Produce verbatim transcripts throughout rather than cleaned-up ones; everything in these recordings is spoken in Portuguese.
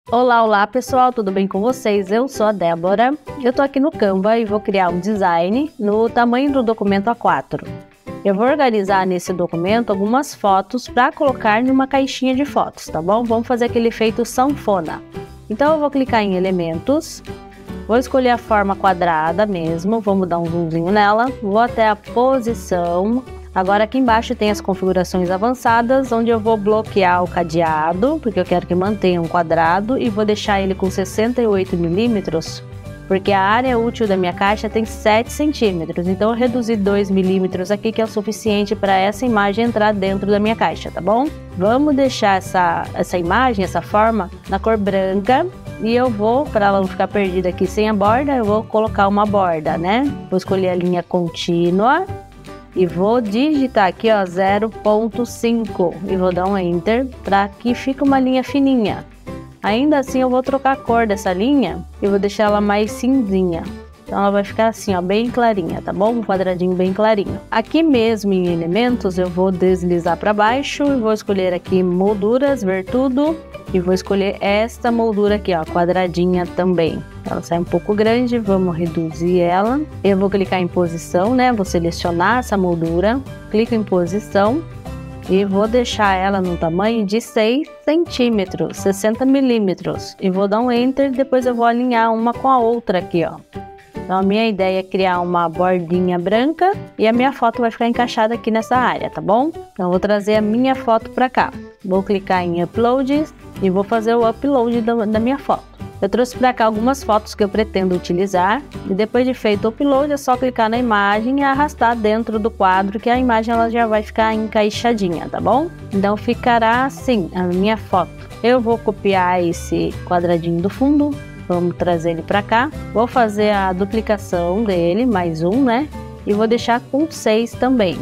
Olá, olá pessoal, tudo bem com vocês? Eu sou a Débora, eu tô aqui no Canva e vou criar um design no tamanho do documento A quatro. Eu vou organizar nesse documento algumas fotos para colocar numa caixinha de fotos, tá bom? Vamos fazer aquele efeito sanfona. Então eu vou clicar em elementos, vou escolher a forma quadrada mesmo, vou mudar um zoomzinho nela, vou até a posição. Agora aqui embaixo tem as configurações avançadas, onde eu vou bloquear o cadeado, porque eu quero que mantenha um quadrado, e vou deixar ele com sessenta e oito milímetros, porque a área útil da minha caixa tem sete centímetros, então eu reduzi dois milímetros aqui, que é o suficiente para essa imagem entrar dentro da minha caixa, tá bom? Vamos deixar essa, essa imagem, essa forma, na cor branca, e eu vou, para ela não ficar perdida aqui sem a borda, eu vou colocar uma borda, né? Vou escolher a linha contínua. E vou digitar aqui, ó, zero ponto cinco e vou dar um Enter para que fique uma linha fininha. Ainda assim eu vou trocar a cor dessa linha e vou deixar ela mais cinzinha. Então ela vai ficar assim, ó, bem clarinha, tá bom? Um quadradinho bem clarinho. Aqui mesmo em elementos eu vou deslizar para baixo e vou escolher aqui molduras, ver tudo. E vou escolher esta moldura aqui, ó, quadradinha também. Ela sai um pouco grande, vamos reduzir ela. Eu vou clicar em posição, né? Vou selecionar essa moldura, clico em posição e vou deixar ela no tamanho de seis centímetros, sessenta milímetros. E vou dar um Enter, depois eu vou alinhar uma com a outra aqui, ó. Então a minha ideia é criar uma bordinha branca e a minha foto vai ficar encaixada aqui nessa área, tá bom? Então eu vou trazer a minha foto para cá. Vou clicar em Upload e vou fazer o upload da, da minha foto. Eu trouxe para cá algumas fotos que eu pretendo utilizar e depois de feito o upload é só clicar na imagem e arrastar dentro do quadro, que a imagem ela já vai ficar encaixadinha, tá bom? Então ficará assim a minha foto. Eu vou copiar esse quadradinho do fundo. Vamos trazer ele para cá. Vou fazer a duplicação dele, mais um, né? E vou deixar com seis também.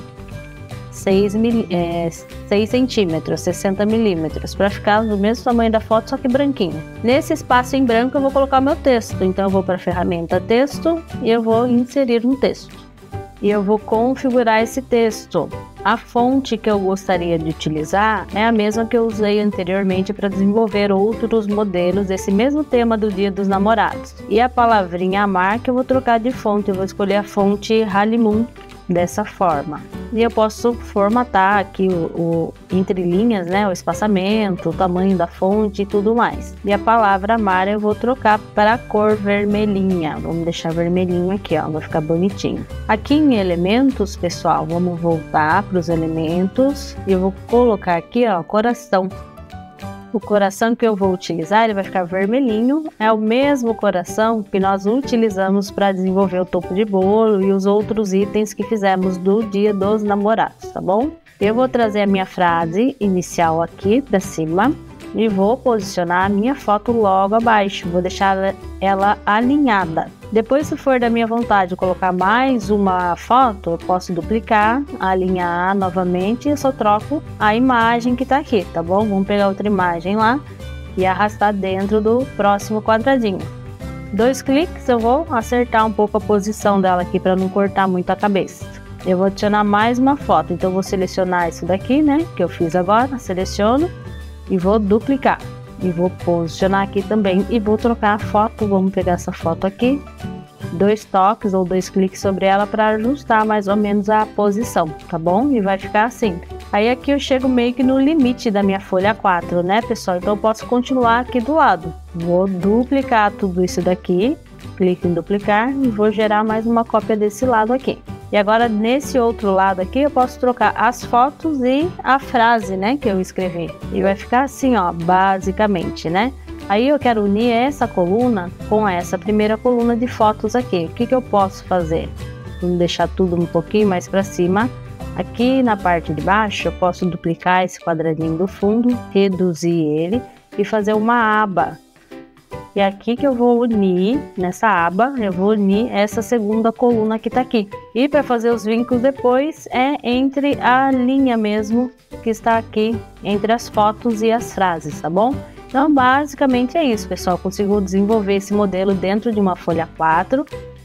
seis centímetros, sessenta milímetros, para ficar do mesmo tamanho da foto, só que branquinho. Nesse espaço em branco eu vou colocar o meu texto. Então eu vou para a ferramenta texto e eu vou inserir um texto. E eu vou configurar esse texto. A fonte que eu gostaria de utilizar é a mesma que eu usei anteriormente para desenvolver outros modelos desse mesmo tema do Dia dos Namorados. E a palavrinha amar que eu vou trocar de fonte, eu vou escolher a fonte Halimun dessa forma. E eu posso formatar aqui o, o entre linhas, né, o espaçamento, o tamanho da fonte e tudo mais. E a palavra amar eu vou trocar para a cor vermelhinha. Vamos deixar vermelhinho aqui, ó, vai ficar bonitinho. Aqui em elementos, pessoal, vamos voltar para os elementos e eu vou colocar aqui, ó, coração. O coração que eu vou utilizar, ele vai ficar vermelhinho, é o mesmo coração que nós utilizamos para desenvolver o topo de bolo e os outros itens que fizemos do Dia dos Namorados, tá bom? Eu vou trazer a minha frase inicial aqui para cima e vou posicionar a minha foto logo abaixo, vou deixar ela alinhada. Depois, se for da minha vontade colocar mais uma foto, eu posso duplicar, alinhar novamente e eu só troco a imagem que tá aqui, tá bom? Vamos pegar outra imagem lá e arrastar dentro do próximo quadradinho. Dois cliques, eu vou acertar um pouco a posição dela aqui para não cortar muito a cabeça. Eu vou adicionar mais uma foto, então eu vou selecionar isso daqui, né, que eu fiz agora, seleciono e vou duplicar. E vou posicionar aqui também e vou trocar a foto. Vamos pegar essa foto aqui, dois toques ou dois cliques sobre ela para ajustar mais ou menos a posição, tá bom? E vai ficar assim. Aí aqui eu chego meio que no limite da minha folha quatro, né, pessoal? Então eu posso continuar aqui do lado. Vou duplicar tudo isso daqui, clique em duplicar e vou gerar mais uma cópia desse lado aqui. E agora nesse outro lado aqui eu posso trocar as fotos e a frase, né, que eu escrevi. E vai ficar assim, ó, basicamente, né? Aí eu quero unir essa coluna com essa primeira coluna de fotos aqui. O que que eu posso fazer? Vamos deixar tudo um pouquinho mais para cima. Aqui na parte de baixo eu posso duplicar esse quadradinho do fundo, reduzir ele e fazer uma aba. E aqui que eu vou unir, nessa aba, eu vou unir essa segunda coluna que tá aqui. E para fazer os vínculos depois é entre a linha mesmo que está aqui, entre as fotos e as frases, tá bom? Então basicamente é isso, pessoal. Consigo desenvolver esse modelo dentro de uma folha quatro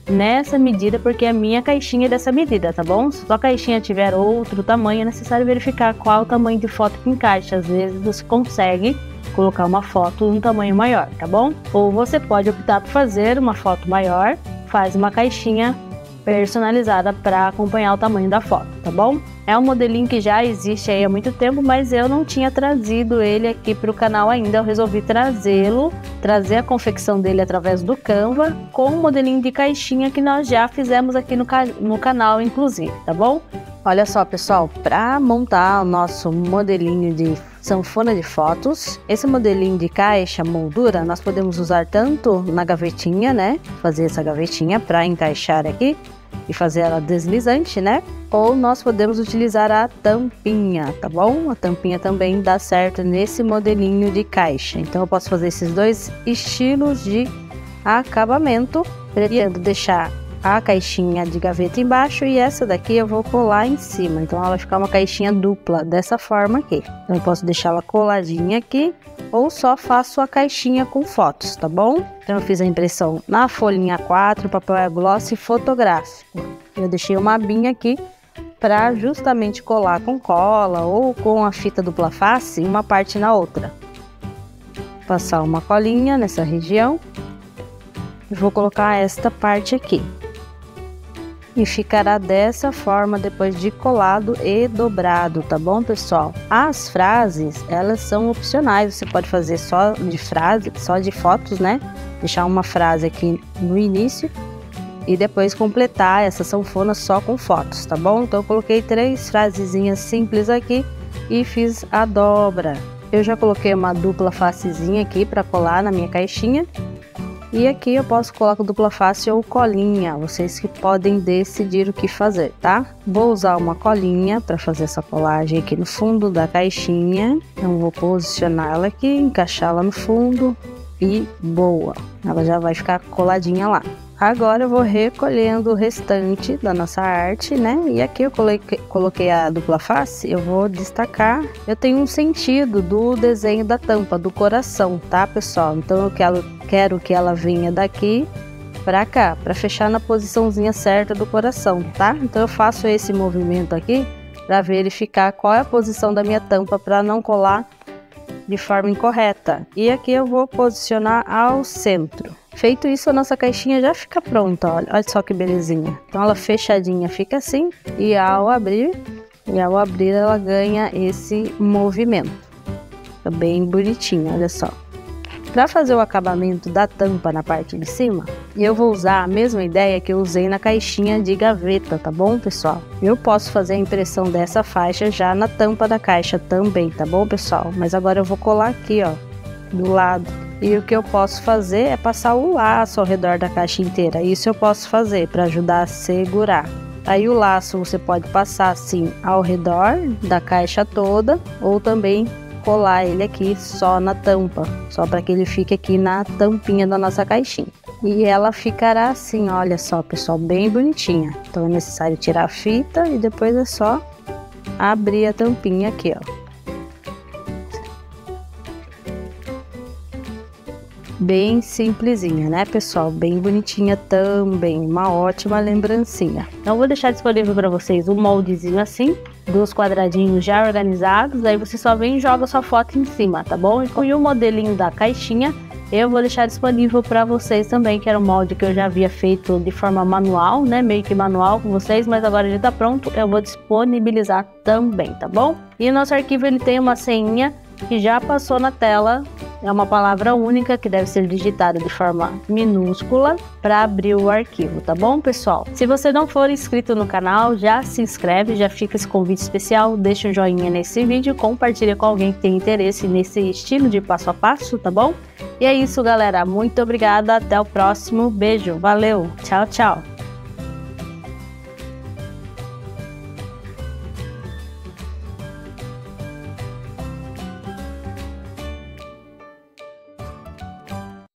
nessa medida, porque a minha caixinha é dessa medida, tá bom? Se a caixinha tiver outro tamanho, é necessário verificar qual o tamanho de foto que encaixa. Às vezes você consegue colocar uma foto um tamanho maior, tá bom? Ou você pode optar por fazer uma foto maior, faz uma caixinha personalizada para acompanhar o tamanho da foto, tá bom? É um modelinho que já existe aí há muito tempo, mas eu não tinha trazido ele aqui para o canal ainda. Eu resolvi trazê-lo, trazer a confecção dele através do Canva com o modelinho de caixinha que nós já fizemos aqui no, ca no canal, inclusive, tá bom? Olha só, pessoal, para montar o nosso modelinho de sanfona de fotos, esse modelinho de caixa moldura, nós podemos usar tanto na gavetinha, né? Fazer essa gavetinha para encaixar aqui e fazer ela deslizante, né? Ou nós podemos utilizar a tampinha, tá bom? A tampinha também dá certo nesse modelinho de caixa. Então eu posso fazer esses dois estilos de acabamento. Pretendo deixar a caixinha de gaveta embaixo e essa daqui eu vou colar em cima. Então ela vai ficar uma caixinha dupla dessa forma aqui. Então eu posso deixar ela coladinha aqui ou só faço a caixinha com fotos, tá bom? Então eu fiz a impressão na folhinha quatro, papel gloss fotográfico. Eu deixei uma abinha aqui para justamente colar com cola ou com a fita dupla face uma parte na outra. Passar uma colinha nessa região e vou colocar esta parte aqui. E ficará dessa forma depois de colado e dobrado, tá bom, pessoal? As frases, elas são opcionais, você pode fazer só de frase, só de fotos, né? Deixar uma frase aqui no início e depois completar essa sanfona só com fotos, tá bom? Então eu coloquei três frasezinhas simples aqui e fiz a dobra. Eu já coloquei uma dupla facezinha aqui para colar na minha caixinha. E aqui eu posso colar com dupla face ou colinha, vocês que podem decidir o que fazer, tá? Vou usar uma colinha para fazer essa colagem aqui no fundo da caixinha. Então vou posicionar ela aqui, encaixá-la no fundo e boa! Ela já vai ficar coladinha lá. Agora eu vou recolhendo o restante da nossa arte, né? E aqui eu coloquei, coloquei a dupla face, eu vou destacar. Eu tenho um sentido do desenho da tampa, do coração, tá, pessoal? Então eu quero, quero que ela venha daqui pra cá, pra fechar na posiçãozinha certa do coração, tá? Então eu faço esse movimento aqui pra verificar qual é a posição da minha tampa pra não colar de forma incorreta. E aqui eu vou posicionar ao centro. Feito isso, a nossa caixinha já fica pronta, olha, olha só que belezinha. Então ela fechadinha fica assim e ao abrir, e ao abrir ela ganha esse movimento. Fica bem bonitinho, olha só. Para fazer o acabamento da tampa na parte de cima, eu vou usar a mesma ideia que eu usei na caixinha de gaveta, tá bom, pessoal? Eu posso fazer a impressão dessa faixa já na tampa da caixa também, tá bom, pessoal? Mas agora eu vou colar aqui, ó, do lado. E o que eu posso fazer é passar o laço ao redor da caixa inteira. Isso eu posso fazer para ajudar a segurar. Aí o laço você pode passar assim ao redor da caixa toda ou também colar ele aqui só na tampa, só para que ele fique aqui na tampinha da nossa caixinha. E ela ficará assim, olha só, pessoal, bem bonitinha. Então é necessário tirar a fita e depois é só abrir a tampinha aqui, ó. Bem simplesinha, né, pessoal? Bem bonitinha também, uma ótima lembrancinha. Então, vou deixar disponível para vocês um moldezinho assim, dos quadradinhos já organizados. Aí você só vem e joga sua foto em cima, tá bom? E o modelinho da caixinha eu vou deixar disponível para vocês também, que era um molde que eu já havia feito de forma manual, né? Meio que manual com vocês, mas agora ele tá pronto, eu vou disponibilizar também, tá bom? E o nosso arquivo ele tem uma senha que já passou na tela. É uma palavra única que deve ser digitada de forma minúscula para abrir o arquivo, tá bom, pessoal? Se você não for inscrito no canal, já se inscreve, já fica esse convite especial, deixa um joinha nesse vídeo, compartilha com alguém que tem interesse nesse estilo de passo a passo, tá bom? E é isso, galera. Muito obrigada, até o próximo. Beijo, valeu, tchau, tchau!